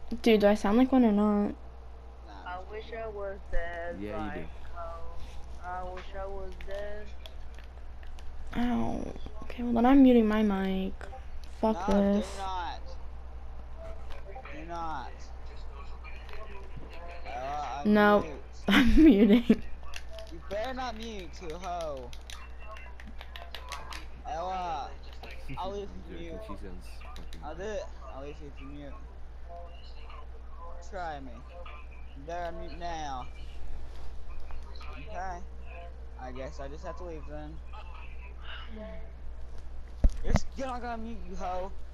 Dude, do I sound like one or not? Nah, I'm I just wish kidding. I was dead, Yeah, you do. like, oh, I wish I was dead. Ow. Okay, well then I'm muting my mic. Fuck No, do this. not. Do not. Nope. Unmute. I'm muting. You better not mute, to hoe. Ella, I'll leave I'm you joking. mute. She sounds fucking I'll do fine. it. I'll leave you if you mute. Try me. You better unmute now. Okay. I guess I just have to leave then. You're not gonna mute, you hoe.